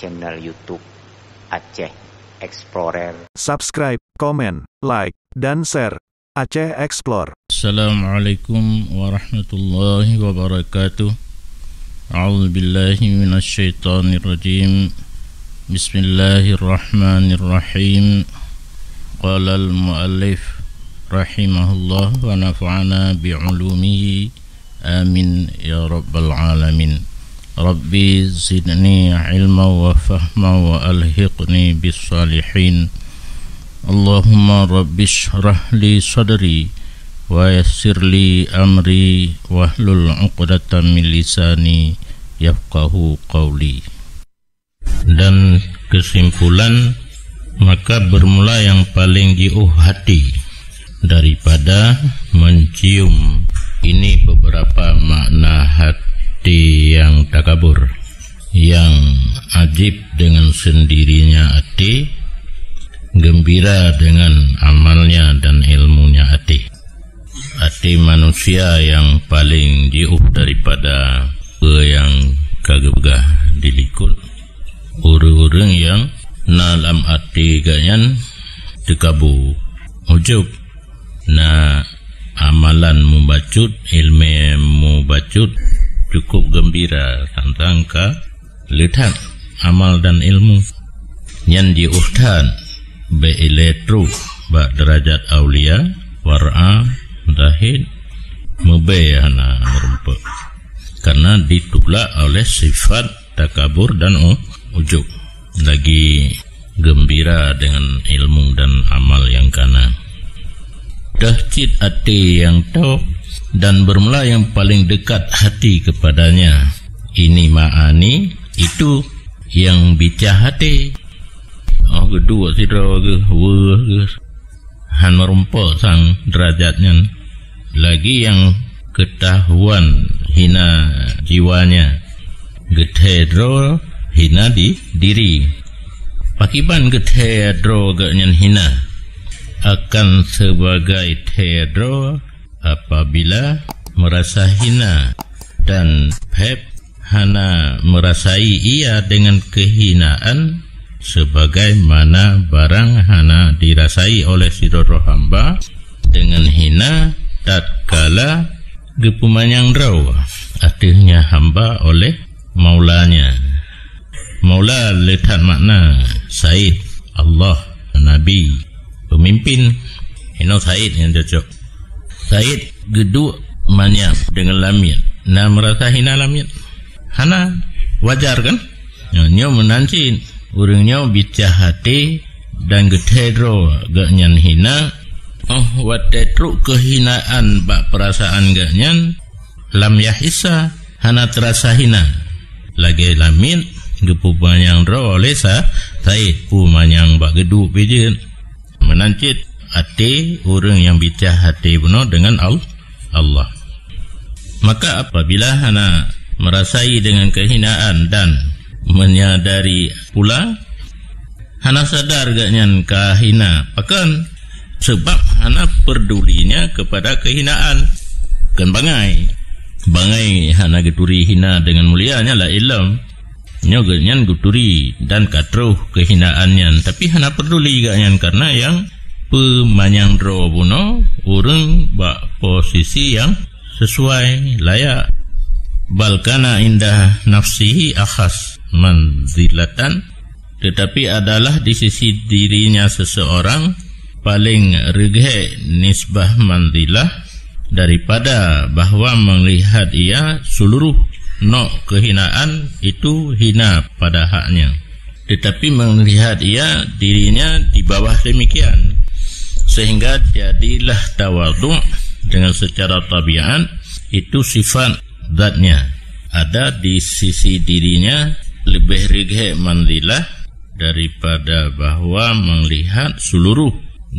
channel YouTube Aceh Explorer. Subscribe, komen, like, dan share Aceh Explore. Assalamualaikum warahmatullahi wabarakatuh. A'udzu billahi minasyaitonir rajim. Bismillahirrahmanirrahim. Qala al-muallif rahimahullah wa nafa'ana bi'ulumihi amin ya rabbal alamin. Rabbi zidni ilma wa fahma wa alhiqni bis salihin. Allahumma rabbi shrah li sadri wa yassir li amri wahlul 'uqdatam min lisani yafqahu qawli. Dan kesimpulan, maka bermula yang paling jauh hati daripada mencium. Ini beberapa makna hati yang takabur, yang ajib dengan sendirinya hati, gembira dengan amalnya dan ilmunya hati. Hati manusia yang paling jauh daripada yang kagegah dilikut, orang-orang yang nalam hati ganyan tekabu ujub na amalan mubacut, ilmu mubacut, cukup gembira tentang ka lihat amal dan ilmu yang diuhtan be elektro ba derajat aulia war'a zahid mubayana merumpa, karena ditolak oleh sifat takabur dan ujub, lagi gembira dengan ilmu dan amal yang kana. Dahcit hati yang tahu dan bermula yang paling dekat hati kepadanya. Ini ma'ani, itu yang bica hati. Oh, kedua sidra ke, han merumpa sang derajatnya. Lagi yang ketahuan hina jiwanya, getedro hina di diri. Pakiban getedro ganyan hina akan sebagai tedro apabila merasa hina, dan Pep hana merasai ia dengan kehinaan sebagaimana barang hana dirasai oleh sidoro hamba dengan hina tatkala gepumanyang draw, artinya hamba oleh maulanya. Maula letak makna Said, Allah, Nabi, pemimpin. Ini Said yang cocok. Said geduk manya dengan lamit, na merasa hina lamit, hana wajar kan? Nyo menancin urangnya bica hati dan getedro ganyan hina. Oh, watetru kehinaan bak perasaan ganyan lam yahisa, hana terasa hina lagi lamit gepupanyang ro oleh Said pumanyang bak geduk pijen menancit hati orang yang bica hati benar dengan Allah. Maka apabila hana merasai dengan kehinaan dan menyadari pula, hana sadar ganyan kahina pakan, sebab hana pedulinya kepada kehinaan. Kan bangai hana geturi hina dengan mulianya la ilm, nyo ganyan geturi dan katruh kehinaannya, tapi hana peduli ganyan karena yang pemanyang dro buno urang bak posisi yang sesuai layak. Balkana indah nafsihi akhas manzilatan, tetapi adalah di sisi dirinya seseorang paling reghe nisbah manzilah daripada bahwa melihat ia seluruh kehinaan itu hina pada haknya, tetapi melihat ia dirinya di bawah demikian, sehingga jadilah tawadhu dengan secara tabiat. Itu sifat zatnya ada di sisi dirinya lebih reghe manzilah daripada bahwa melihat seluruh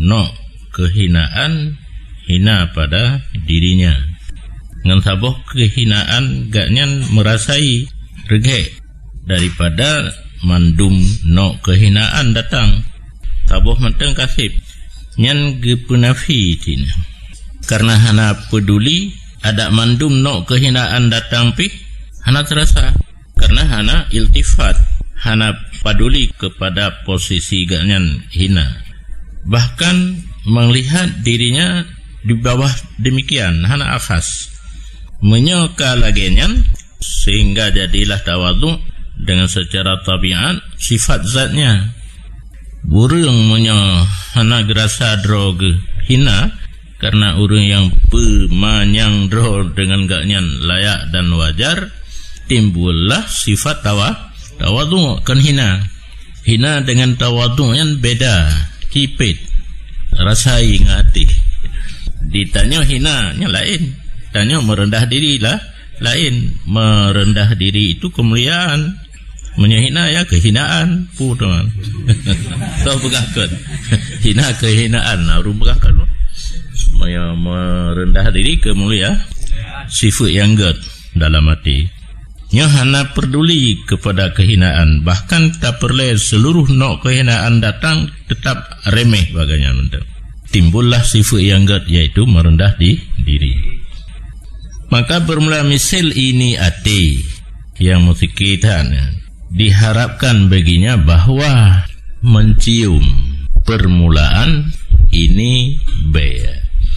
kehinaan hina pada dirinya. Ngan saboh kehinaan gaknyan merasai reghe daripada mandum kehinaan datang. Saboh menteng kasib nyan gepunafi tina, karena hana peduli ada mandum kehinaan datang pi hana terasa, karena hana iltifat, hana paduli kepada posisi ganyan hina. Bahkan melihat dirinya di bawah demikian, hana akhas. Menyoka lagenyan sehingga jadilah tawadhu dengan secara tabiat sifat zatnya. Burung menyo hana gerasa drog hina karena urang yang pemanyang dro dengan ganyan layak dan wajar, timbullah sifat tawadhu kan hina. Hina dengan tawadhu yang beda, cipit, rasai ngati. Ditanya hina nya lain, tanya merendah diri lah lain. Merendah diri itu kemuliaan, menyehina ya kehinaan pu teman. Tahu begahkan hina kehinaan urang begahkan merendah diri kemuliaan sifat yang gad dalam hati. Nya hana peduli kepada kehinaan, bahkan tak perlu seluruh nok kehinaan datang tetap remeh bagainya menurut. Timbullah sifat yang gad, yaitu merendah diri. Maka bermula misal ini ati yang mesti kita diharapkan baginya bahwa mencium permulaan ini be.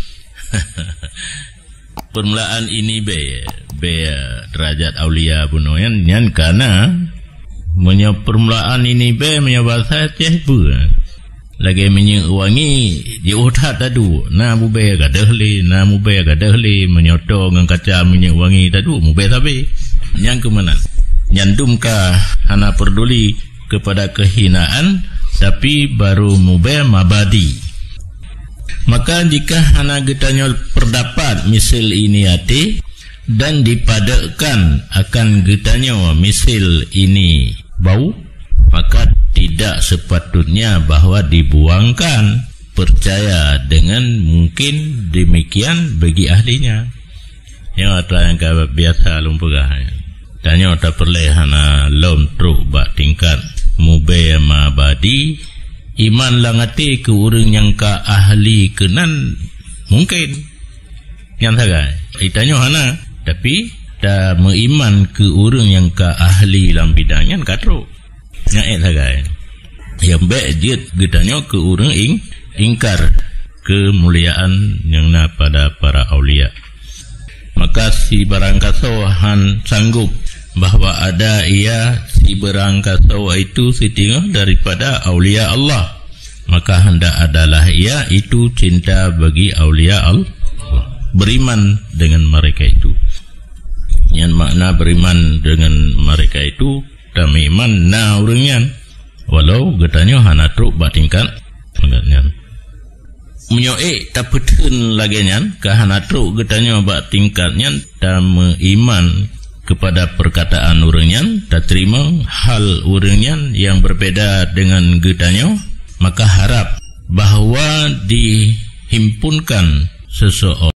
Permulaan ini be derajat aulia bunoyan nyan karena permulaan ini be bahasa ceh bu lagi wangi dia utat tadu na mu be gadahli menyoto ngang kaca wangi tadu mu be tapi nyan ke mana nyandum ka hana peduli kepada kehinaan tapi baru mu be mabadi. Maka jika hana getanya perdapat misal ini hati dan dipadatkan akan getanya misal ini bau, maka tidak sepatutnya bahwa dibuangkan. Percaya dengan mungkin demikian bagi ahlinya. Yang ada yang biasa lumpugah. Tanya tak perlu hana lom truk bak tingkat mube mabadi. Iman langati ke orang yang ka ahli kenan mungkin yang sagai itanya hana tapi dah meiman ke orang yang ka ahli dalam bidangnya katro nyaet sagai yang baik dia getanya ke orang ingkar kemuliaan yang na pada para aulia. Maka si barangkasawahan sanggup bahwa ada ia si berangkasawa itu setinggal daripada aulia Allah, maka hendak adalah ia itu cinta bagi aulia Allah, beriman dengan mereka itu. Yang makna beriman dengan mereka itu kami iman na orangnya walau getanya hana truk batingkan enggaknya menyoe tak petun lagi nyan kahana truk getanya batingkatnya tak iman kepada perkataan orangnya, tak terima hal orangnya yang berbeda dengan getanya, maka harap bahawa dihimpunkan seseorang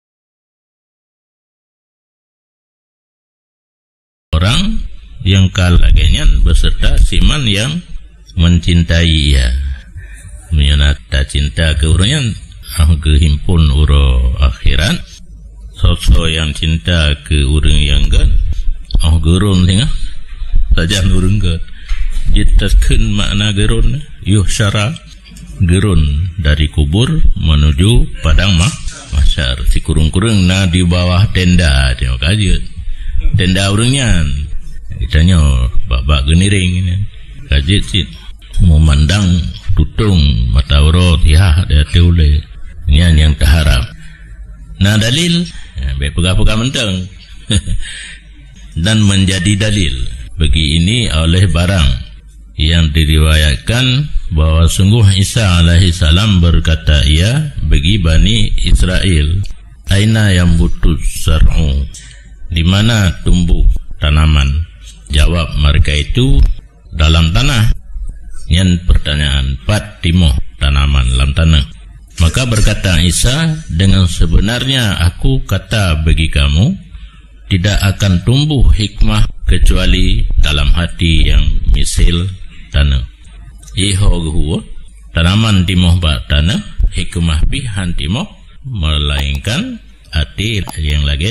yang kalagenya beserta siman yang mencintai ia. Menyata cinta ke orangnya, kehimpun uro akhirat, sosok yang cinta ke orang yang gan. Gerun tengah saja nurungkat jitaskan makna gerun yuhsyara gerun dari kubur menuju padang mahsyar. Si kurung-kurung na di bawah tenda tengok aja tenda orangnya ditanya bak geniring kajet sit memandang tutung mata urut ya dia teule yang terharap. Nah dalil baik pegah-pegah menteng dan menjadi dalil bagi ini oleh barang yang diriwayatkan bahwa sungguh Isa alaihi salam berkata ia bagi Bani Israel, aina yang butuh sar'u, di mana tumbuh tanaman? Jawab mereka itu dalam tanah. Yang pertanyaan pat timoh tanaman dalam tanah. Maka berkata Isa, dengan sebenarnya aku kata bagi kamu, tidak akan tumbuh hikmah kecuali dalam hati yang misil tanah. Iho tanaman timoh bak tanah, hikmah bihan timoh, melainkan hati yang lagi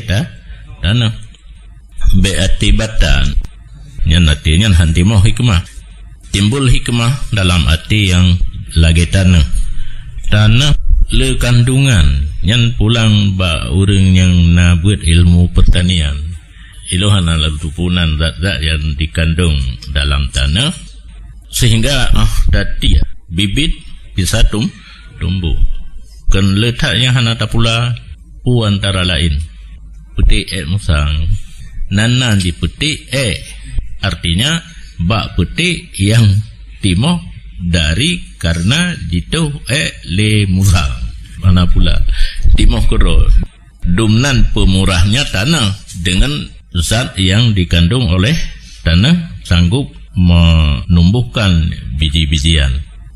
tanah. Be'atibatan, yang artinya hantimoh hikmah. timbul hikmah dalam arti yang lagi tanah le kandungan yang pulang ba orang yang nak buat ilmu pertanian iluhan ala tupunan zat-zat yang dikandung dalam tanah sehingga dati bibit bisa tumbuh kan letaknya hana tapula pu antara lain petik musang nanan di petik artinya bak petik yang timoh dari karena jitu le musang mana pula timoh kero dumnan pemurahnya tanah dengan zat yang dikandung oleh tanah sanggup menumbuhkan biji-bijian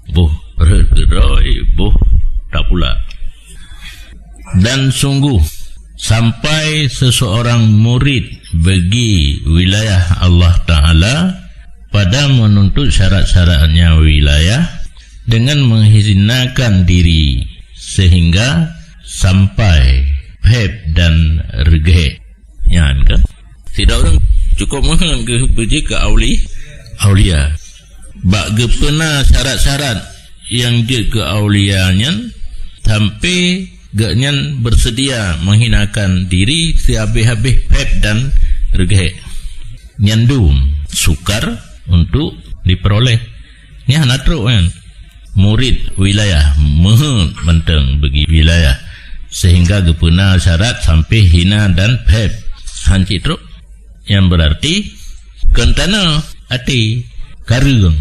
tak pula. Dan sungguh sampai seseorang murid bagi wilayah Allah Ta'ala pada menuntut syarat-syaratnya wilayah dengan menghinakan diri sehingga sampai pheb dan regeh ya kan tidak orang cukup mohon ke puji ke aulia bak gepena syarat-syarat yang dia ke aulianya sampai gaknyan bersedia menghinakan diri sehabis-habis pheb dan regeh nyandum sukar untuk diperoleh ni anak teruk kan murid wilayah menteng bagi wilayah sehingga gepena syarat sampai hina dan pheb hanci teruk yang berarti kentana ati karung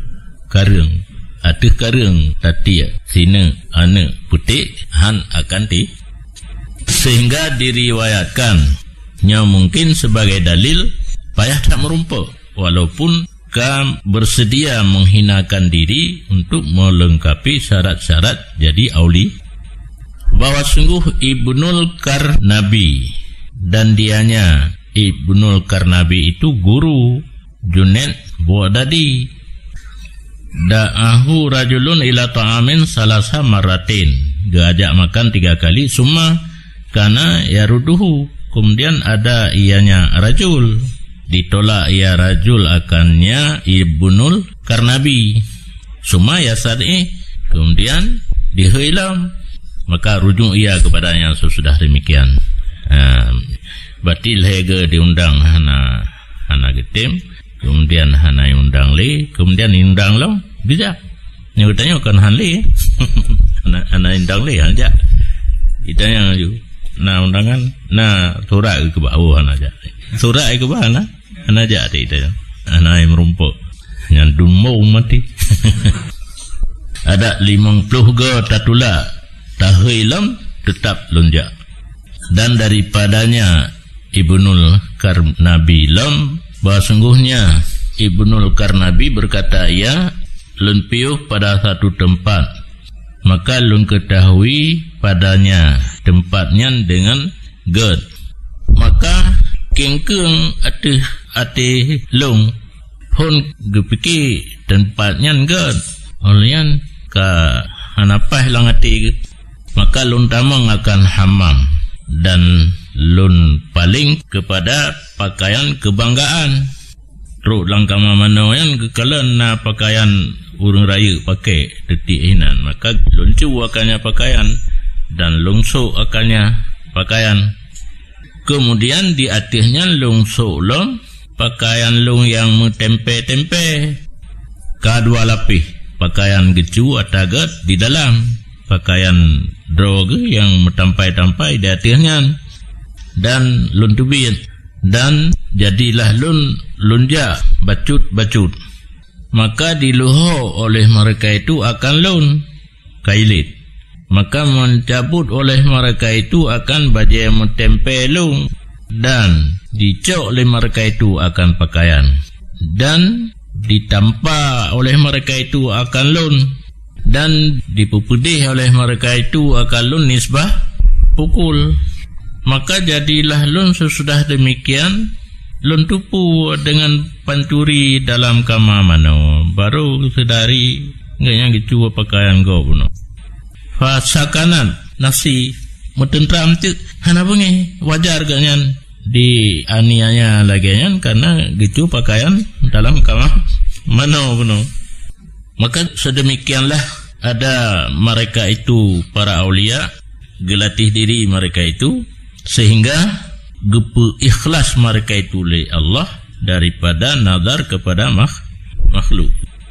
ati karung tati sina anak putih han akan ti sehingga diriwayatkan nya mungkin sebagai dalil payah tak merumpuk walaupun kam bersedia menghinakan diri untuk melengkapi syarat-syarat jadi auli bahwa sungguh Ibnul Karnabi dan dianya Ibnul Karnabi itu guru Junaid Baghdadi da'ahu rajulun ila ta'amin salasa maratin diajak makan 3 kali summa kana yaruduhu kemudian ada ianya rajul ditolak ia rajul akannya Ibnul Karnabi summa yasadi kemudian dihilam maka rujuk ia kepadanya sesudah demikian batil hege diundang hana getim kemudian hana undang le kemudian undang lo bisa nyutanya kan hanli hana undang le aja itanya ju na undangan na surat ke bawah aja surat ke bawah ana aja ada itu ana yang merumpuk yang dumau mati ada 50 go tatula tahilam tetap lonjak dan daripadanya Ibnul Karnabi lam bahwa sungguhnya Ibnul Karnabi berkata ia lun piuh pada satu tempat maka lun ketahui padanya tempatnya dengan god maka kengkeng ati lung pun gepiki tempatnya god olian ka hanapah lang ati maka lun tamang akan hamam dan lun paling kepada pakaian kebanggaan ruk langkama mana yang kekalan na pakaian urang raya pakai detik hinan maka lun cu akannya pakaian dan lungsu akannya pakaian kemudian di atasnya lungsu long pakaian lung yang tempe-tempe kedua lapis pakaian gecu atagat di dalam pakaian drog yang metampai-tampai di atasnya dan lun tubin dan jadilah lunja bacut maka diluho oleh mereka itu akan lun kailit maka mencabut oleh mereka itu akan baju yang mentempe lung dan dicok oleh mereka itu akan pakaian dan ditampa oleh mereka itu akan lun dan dipupudih oleh mereka itu akan lun nisbah pukul maka jadilah lun sesudah demikian lun tupu dengan pancuri dalam kama mano baru sedari nganya gitu pakaian go puno fasakanan nasi metentram tu hana bungi wajar ganyan di anianya lagian karena gitu pakaian dalam kama Mana benar. Maka sedemikianlah ada mereka itu para aulia, gelatih diri mereka itu sehingga gepe ikhlas mereka itu oleh Allah daripada nazar kepada makhluk.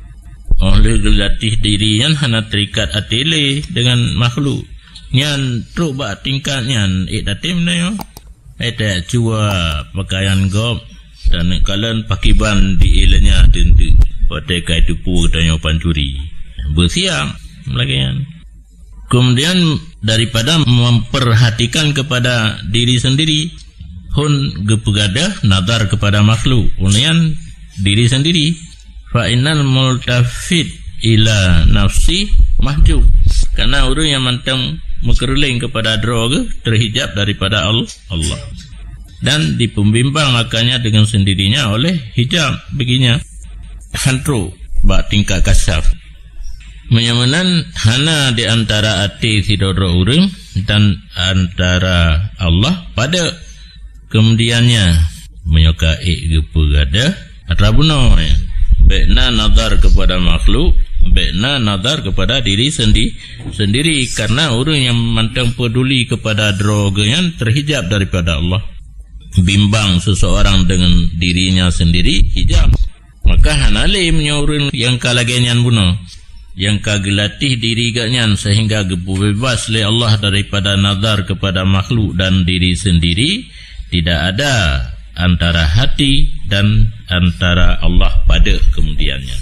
Oleh gelatih diri yang hana terikat atile dengan makhluk. Nyan truk ba tingkat nyan datim na yo. Eta cua pakaian gop dan kalian pakiban di ilanya tentu. Pada kai tupu tanya pancuri. Bersiap melagian. Kemudian daripada memperhatikan kepada diri sendiri, hun gepegadah nazar kepada makhluk. Unian diri sendiri. Fa innal multafid ila nafsi mahjub. Karena orang yang mantang mengeruling kepada droga terhijab daripada Allah. Dan dipembimbang akannya dengan sendirinya oleh hijab begini. Hantro bak tingkat kasaf. Menyamanan hana di antara hati sidoro orang dan antara Allah pada kemudiannya menyukai gepegadah atrabuna ya. Baikna nazar kepada makhluk, baikna nazar kepada diri sendiri karena orang yang mantang peduli kepada droga yang terhijab daripada Allah. Bimbang seseorang dengan dirinya sendiri hijab. Maka hanale menyorun yang kalagenyan bunuh, yang kagelatih diri ganyan sehingga bebas oleh Allah daripada nazar kepada makhluk dan diri sendiri, tidak ada antara hati dan antara Allah pada kemudiannya.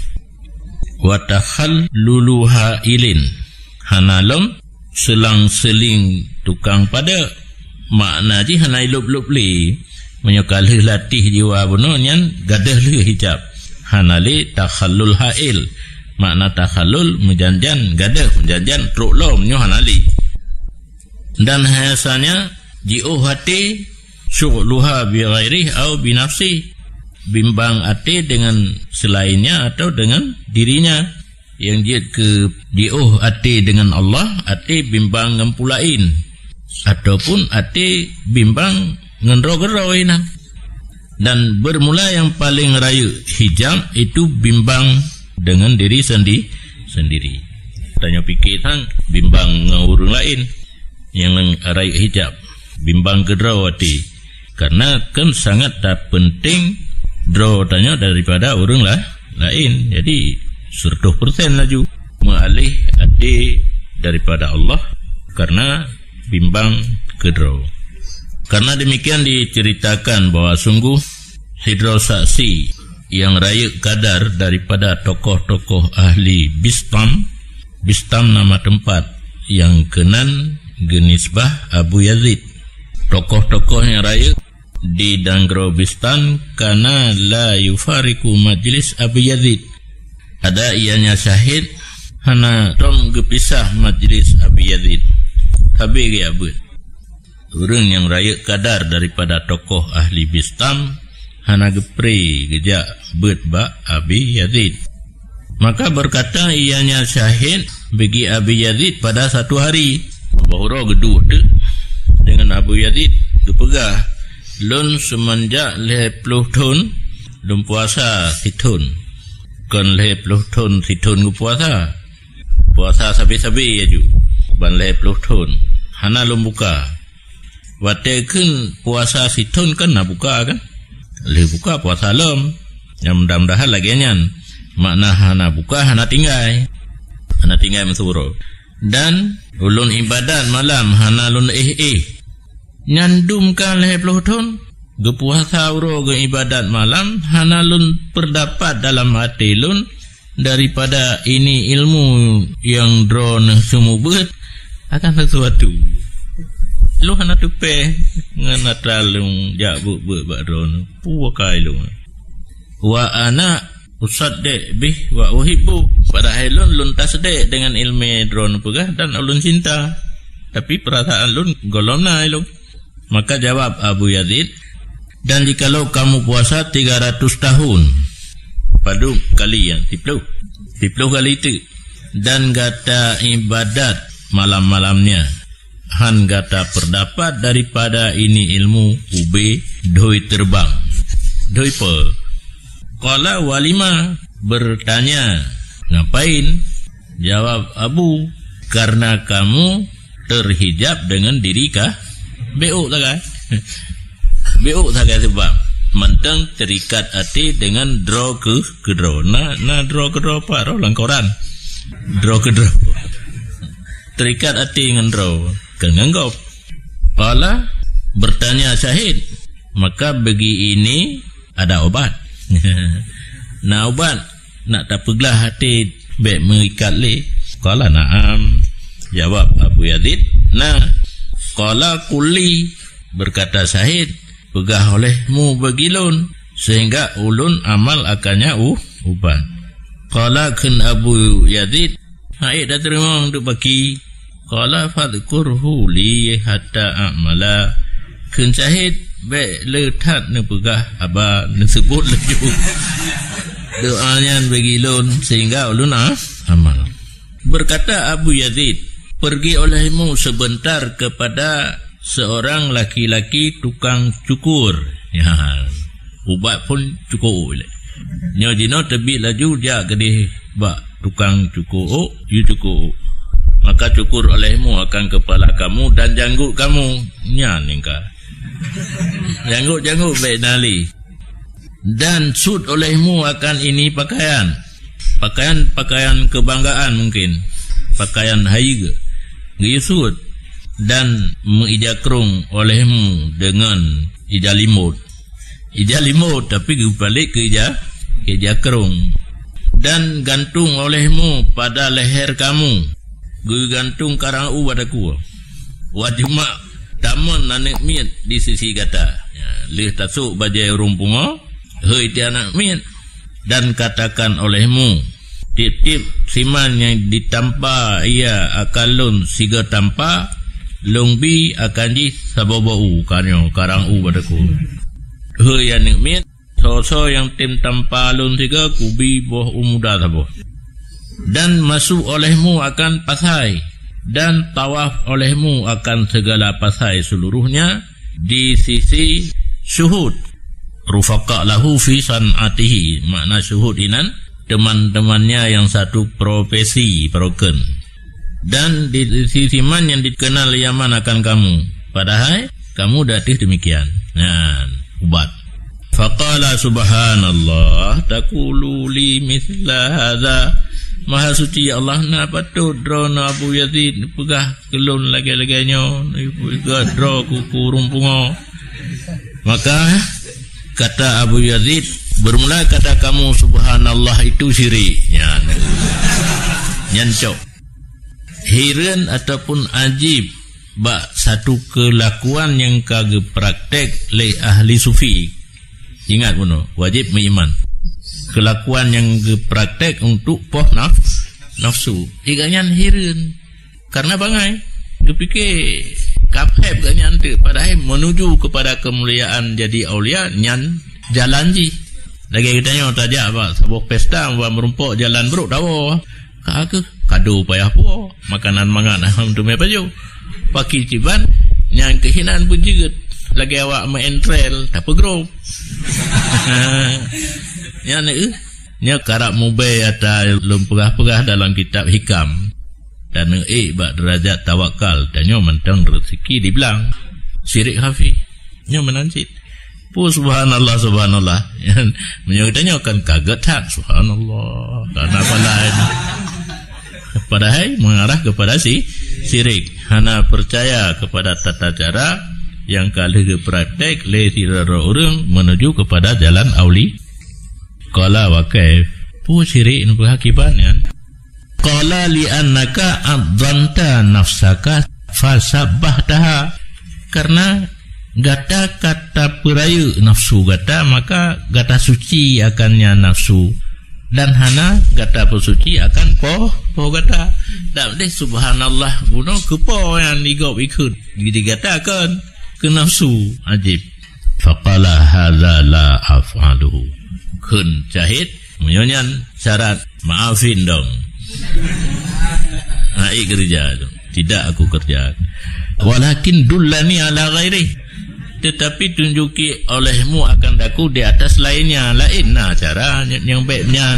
Wa takhalluluha ilin hanalum selang-seling tukang pada makna ji hana lup-lup li menyokalih latih jiwa bunuh nyan gadah li hijab hanali takhallul hail makna takhallul menjanjan gadah menjanjan truk lo menyo hanali dan hasanya ji'u hati syughluha bi ghairihi au bi nafsi bimbang ate dengan selainnya atau dengan dirinya yang dia ke diuh ate dengan Allah ate bimbang ngempulain ataupun ate bimbang ngendro-geroinan dan bermula yang paling raya hijab itu bimbang dengan diri sendiri tanya pikir tang bimbang ngurung lain yang raya hijab bimbang gedro ate karena kan sangat tak penting draw tanya daripada orang lain. Jadi 100% laju mengalih hati daripada Allah karena bimbang ke draw. Karena demikian diceritakan bahawa sungguh hidro saksi yang raya kadar daripada tokoh-tokoh ahli Bistam nama tempat yang kenan genisbah Abu Yazid. Tokoh-tokoh yang raya di Danggro Bistan karena la yufariku majlis Abu Yazid. Ada ianya syahid hana tom gepisah majlis Abu Yazid. Habis ke abad. Orang yang raya kadar daripada tokoh ahli Bistam hana gepre gejak bet ba Abu Yazid. Maka berkata ianya syahid bagi Abu Yazid pada satu hari. Bahura geduh dengan Abu Yazid gepegah lun semenjak 50 tahun lun puasa situn kan 50 tahun situn ku puasa sabi-sabi aju ban 50 tahun hana lun buka watekeun puasa situn kan na buka kan le buka puasa lem yang mudah-mudahan lagi nyan makna hana buka hana tinggal mesuro dan ulun ibadat malam hana lun nyandumkan 50 tahun gepuasa uro ge ibadat malam hanalun pendapat dalam hati lun daripada ini ilmu yang drone sumubet akan sesuatu lu hana tupe ngana tralung jabu be drone puwakai lu wa ana usadde bih wa uhibbu padahal lun tasde dengan ilmu drone pegah dan ulun cinta tapi perasaan lun golomna lu. Maka jawab Abu Yazid, dan jikalau kamu puasa 300 tahun padu kali yang 30 kali itu dan gata ibadat malam-malamnya han gata perdapat daripada ini ilmu ube doi terbang doi pe qala walima bertanya, ngapain? Jawab Abu, karena kamu terhijab dengan diri kah? Beuk tak kan? Beuk tak kan sebab mentang terikat hati dengan draw ke draw. Na draw ke draw apa? Draw langkoran. Draw ke draw. Terikat hati dengan draw. Kenanggap. Qala bertanya Syahid, maka bagi ini ada obat. Nah obat nak tak peglah hati baik mengikat le. Qala na'am. Jawab Abu Yazid, nah. Qala kulli, berkata Syahid, pegah olehmu bagilun sehingga ulun amal akannya ubat. Qala kun Abu Yazid, Syahid dah terima untuk bagi. Qala fadhkurhu li hatta a'mala. Kun Syahid baik letat ne pegah aba ne sebut laju doanya bagilun sehingga ulun amal. Berkata Abu Yazid, pergi olehmu sebentar kepada seorang laki-laki tukang cukur. Ya, ubat pun cukur. Nyo dino tebi laju dia gede bak tukang cukur, you cukur. Maka cukur olehmu akan kepala kamu dan janggut kamu. Nya ningka. Janggut baik nali. Dan sud olehmu akan ini pakaian. Pakaian kebanggaan mungkin. Pakaian haiga. Gisud dan mengijakrung olehmu dengan ijalimut. Ijalimut tapi balik ke ijakrung. Dan gantung olehmu pada leher kamu. Gantung karang padaku. Wajima tamun nanik miat di sisi kata. Ya, lih tasuk bajai rumpungo. Hei tianak miat. Dan katakan olehmu, tip-tip siman yang ditampa ia akalun siga tampa lungbi akan di sabobau kanyo karang padaku. Hei yang nikmit so yang tim tampa lun siga kubi boh umuda sabo. Dan masuk olehmu akan pasai dan tawaf olehmu akan segala pasai seluruhnya di sisi syuhud. Rufaqa lahu fi san'atihi, makna syuhud inan teman-temannya yang satu profesi broken. Dan di sisi man yang dikenal Yaman akan kamu, padahal kamu datih demikian. Nah, ubat. Faqala subhanallah taqulu li mithla hadza. Maha suci Allah na patut drona Abu Yazid pegah kelun lagi-laginya pegah dro kuku rumpungo. Maka kata Abu Yazid, bermula kata kamu subhanallah itu syirik. Nyancok. Hiran ataupun ajib bak satu kelakuan yang kagak praktek le ahli sufi. Ingat puno, wajib beriman. Kelakuan yang praktek untuk poh nafsu. Ikanyan hiran. Karena bangai. Dia fikir kapheb ganyan tu. Padahal menuju kepada kemuliaan jadi aulia nyan jalan ji. Lagi kitanya tajak apa? Sebuah pesta merumpok jalan beruk tahu. Kagak kado payah po. Makanan mangan untuk me paju. Paki ciban yang kehinaan pun juga. Lagi awak main trail tak pegro. Ya nya karak mubay atau lempegah-pegah dalam kitab hikam dan bak derajat tawakal dan nyo mentang rezeki dibilang syirik hafi nyo menancit pu subhanallah menyokitanya akan kaget tak subhanallah karena apa lain padahal mengarah kepada syirik. Hana percaya kepada tata cara yang kali praktek le sirara orang menuju kepada jalan auli. Qala wa kaif pu syirik nu hakibannya. Qala li annaka adzanta nafsaka fasabbahtaha, karena gata kata perayu nafsu gata maka gata suci akannya nafsu dan hana gata pesuci akan poh gata. Tak deh subhanallah bunuh kepo yang digop ikut digatakan ke nafsu ajib. Faqala hadza la af'aluhu. Kun Syahid menyonyan syarat maafin dong. Kerja tu. Tidak aku kerja. Walakin dullani ala ghairi. tetapi tunjuki olehmu akan daku di atas lainnya. Lain nah cara yang baiknya.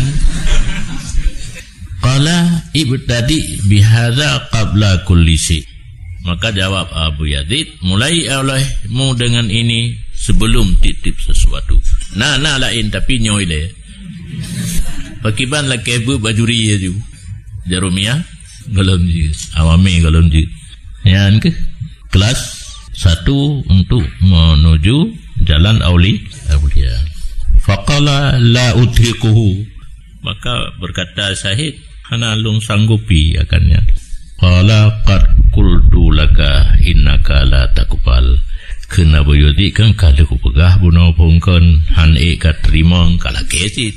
Qala ibtadi bihadza qabla kulli syai. Maka jawab Abu Yazid, mulai olehmu dengan ini sebelum titip sesuatu. Nah lain tapi nyoy le. Pakiban la kebu bajuri je. Jarumia galon je. Awami galon je. Yang ke kelas 1 untuk menuju jalan aulia. Faqala la udhikuhu. Maka berkata Syahid, hana lung sanggupi akannya. Qala qad qultu laka innaka la taqbal. Kena boyodi kan kada ku pegah buno pungkon han ka terima kala kesit.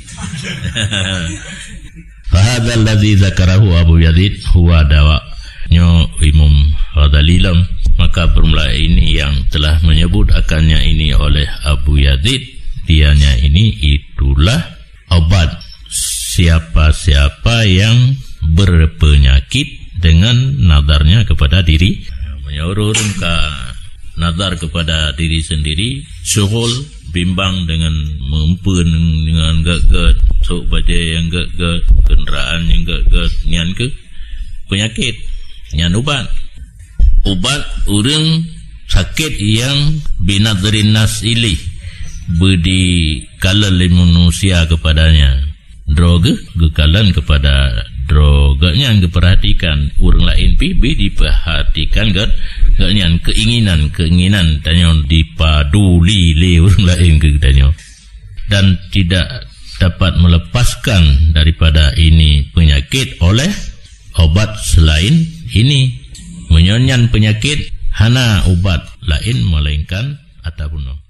Fa hadha alladhi zakarahu Abu Yazid huwa dawa nyo Imam Ghazalilam. Maka permulaan ini yang telah menyebut akannya ini oleh Abu Yazid, dianya ini itulah obat siapa-siapa yang berpenyakit dengan nadarnya kepada diri, menyuruh ke nadar kepada diri sendiri, syughul bimbang dengan mempun dengan gak-gak, sok baca yang gak-gak, kenderaan yang gak-gak, nyan ke penyakit, nyan ubat orang sakit yang binadrin nas ilih budi kalal manusia kepadanya droga gekalan kepada droganya yang diperhatikan orang lain pibi diperhatikan gaknya keinginan tanya dipaduli le orang lain ke tanya dan tidak dapat melepaskan daripada ini penyakit oleh obat selain ini. Menyonyan penyakit hana ubat lain melainkan atabuno.